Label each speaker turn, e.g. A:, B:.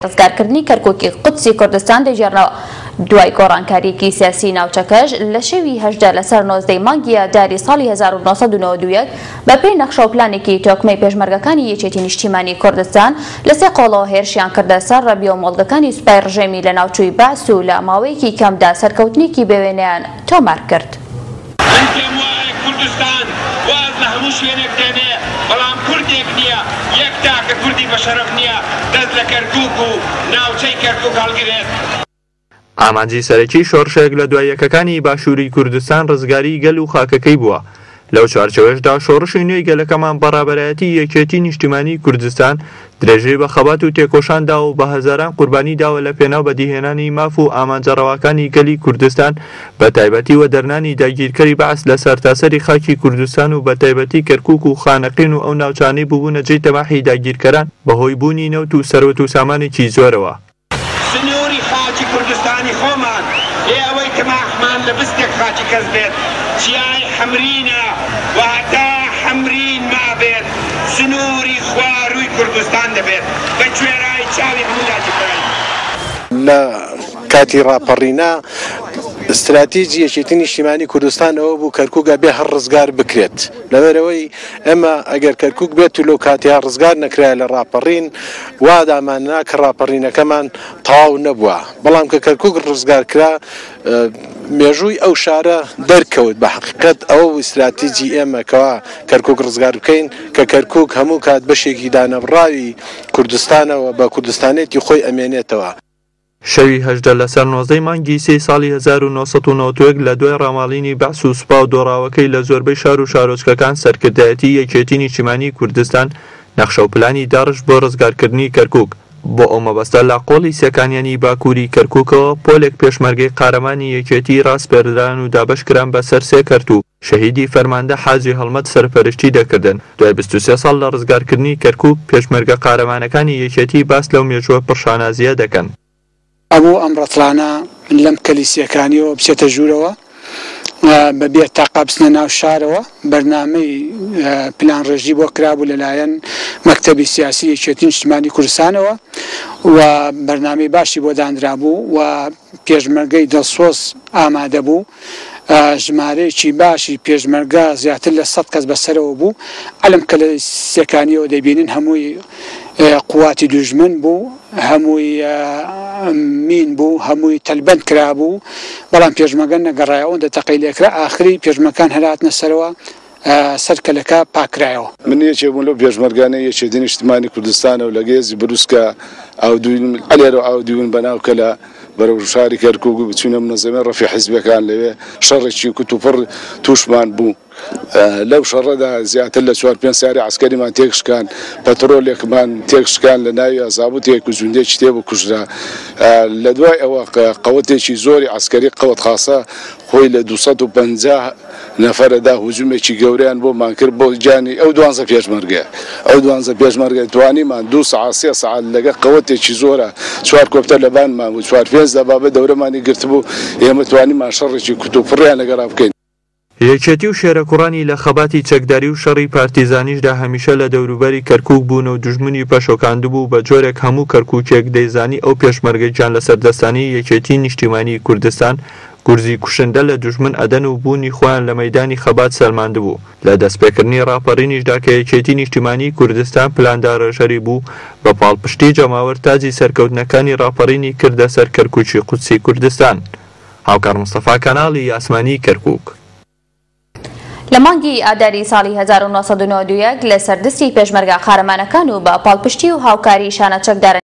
A: ڕزگارکردنی کەرکووکی قودسی کوردستان دەیژێڕنەوە دوای گۆڕانکاریەکی سیاسی ناوچەکەش لە شەوی 18 لەسەر 19 مانگی داری ساڵی 1991 بەپێی نەخشە و پلانێکی تۆکمەی پێشمەرگەکانی یەکێتی نیشتیمانی کوردستان لە سێ قۆڵەوە هێرشیان کردە سەر ڕەبیە و مۆڵگەکانی سوپای ڕژێمی لە ناوچووی باس و لە ماوەیەکی کەمدا سەرکەوتنێکی بێوێنەیان تۆمار کرد.
B: کوردستان واز لە هەموو شوێنێک دێنێ بەڵام کوردێک نییە یەک تاکە کوردی بەشەرەف نییە دەست لە کەرکووک و ناوچەی کەرکووک هەڵگرێت.
C: ئامانجی سەرەکی شۆڕشێک لە دواییەکەکانی باشووری کوردستان ڕزگاری گەل و خاکەکەی بووە. لەو چوارچەوەشدا شۆڕشی نوێی گەلەکەمان بەڕابەرایەتی یەکێتی نیشتیمانی کوردستان درێژەی بە خەبات و تێکۆشاندا و بە هەزاران قوربانی داوە لە پێناو بەدیهێنانی ماف و ئامانجەڕەواکانی گەلی کوردستان بە تایبەتی وە دەرنانی داگیرکەری بەعس لە سەرتاسەری خاکی کوردستان و بە تایبەتی کەرکووک و خانەقین و ئەو ناوچانەی بووبوونە جێی تەماحی داگیرکەران بەهۆی بوونی نەوت و سەروەت و سامانێکی زۆرەوە.
B: سنووری خاکی کوردستانی خۆمان ئێوەی تەماحمان لە بستێک خاکی کەس بێت چیای حەمرینە واتە حەمرین مابێت سنووری خوارووی کوردستان دەبێت بە کوێرای چاوی هەموو داگیرکەران.
D: لە کاتی ڕاپەڕینا استراتیجی یەکێتی نیشتیمانی کوردستان ئەوە بوو کەرکووک بێ هەر ڕزگار بکرێت لەبەرەوەی ئەمە ئەگەر کەرکووک بێت و لەو کاتیها ڕزگار نەکرای لە ڕاپەڕین وا داماننا کە ڕاپەڕینەکەمان تەواو نەبووە بەڵام کە کەرکووک ڕزگار کرا مێژووی ئەو شارە دەرکەوت بە حەقیقەت ئەوە استراتیجی ئێمە کەوا کەرکووک ڕزگار بکەین کە کەرکووک هەموو کات بەشێکی دانەبڕاوی کوردستانەوە بە کوردستانێتی خۆی ئەمێنێتەوە.
C: شەوی 18 لەسەر 19 مانگی 3 ساڵی 1991 لە دوای ڕاماڵینی بەعس و سوپا و دۆڕاوەکەی لە زۆربەی شار و شارۆچکەکان سەرکردایەتی یەکێتی نیشتیمانی کوردستان نەخشە و پلانی داڕش بۆ ڕزگارکردنی کەرکووک بۆ ئەو مەبەستە لە قۆڵی سێکانیانی باکووری کەرکووکەوە پۆلێک پێشمەرگەی قارەمانی یەکێتی ڕاستپێردران و دابەشکران بەسەر سێ کەرت و شەهیدی فەرماندە حاجی هەڵمەت سەرپەرشتی دەکردن. دوای 23 ساڵ لە ڕزگارکردنی کەرکووک پێشمەرگە قارەمانەکانی یەکێتی باس لەو مێژووە پڕشانازیە دەکەن.
E: ئەموو ئەم ڕەتڵانە لەم کەلیسیەکانیەوە بچێتە ژوورەوە بەبێ تاقا بچنە ناو شارەوە بەرنامەی پلان ڕێژی بۆ کرابوو لەلایەن مەکتەبی سیاسی یەکێتی نیشتیمانی کوردستانەوە و بەرنامەی باشی بۆ دانرابوو و پێشمەرگەی دڵسۆز ئامادە بوو ژمارەیەکی باشی پێشمەرگە زیاتر لە 100 کەس بەسەرەوە بوو. ئەلم کەلیسیەکانیەوە دەبینن هەمووی قواتی دوژمن بوو هەمووی مین بوو هەمووی تەلبەند کرابوو بەڵام پێشمەرگە نەگەڕایەوە دەتەقەی لێکرا ئاخری پێشمەکان هەرهاتنە سەرەوە سەرکەلەکە پاکرایەوە.
F: من یەکێک بووم لەو پێشمەرگانەی یەکێتی نیشتیمانی کوردستانە و لە گێزی بروسکە ئەلێرە ئاودیون بەناو کەلە بەرەو شاری کەرکووک و بچوونە منەزەمەی ڕەفی حیزبەکان لەوێ شەڕێکی کوتوپڕ تووشمان بوو. لەو شەڕەدا زیاتر لە 4-5 ساری عسکەریمان تێکشکان پەترۆلێکمان تێکشکان لە ناوی ئازابوتێک و جوندێکی تێبوو کوژرا. لە دوای ئەوە قەوەتێکی زۆری عسکەری قەوەت خاسە خۆی لە 250 نەفەرەدا هجوومێکی گەوریان بۆمان کرد بۆ جانی ئەو 12 پێشمەرگە ئەو 12 پێشمەرگە توانیمان 2 ساعت 3 ساعت لەگە قەوەتێکی زۆرە 4 کۆپتەر لەبانمان و 4-5 دەبابە دەورەمانی گرتبوو ئێمە توانیمان شەڕێکی کوتوپڕیان لەگەڵا بکەین.
C: یەکێتی و شێرە کوڕانی لە خەباتی چەکداری و شەڕی پارتیزانیشدا هەمیشە لە دەوروبەری کەرکووک بوون و دوژمنی پەشۆکاندبوو بە جۆرێک هەموو کەرکووکێک دەیزانی ئەو پێشمەرگەی جان لە سەردەستانی یەکێتی نیشتیمانی کوردستان گورزی کوشندە لە دوژمن ئەدەن و بوونی خۆیان لە مەیدانی خەبات سەلماند بوو. لە دەستپێکردنی ڕاپەڕینیشدا کە یەکێتی نیشتیمانی کوردستان پلاندارەژەری بوو بە پاڵپشتی جەماوەر تاجی سەرکەوتنەکانی ڕاپەڕینی کردە سەر کەرکووکی قودسی کوردستان. هاوکار مستەفا کەناڵی یاسمانی کەرکووک.
A: لە مانگی ئاداری ساڵی 1991 لە سەردەستی پێشمەرگە قارەمانەکان و بە پاڵپشتی و هاوکاری شانە چەکدارە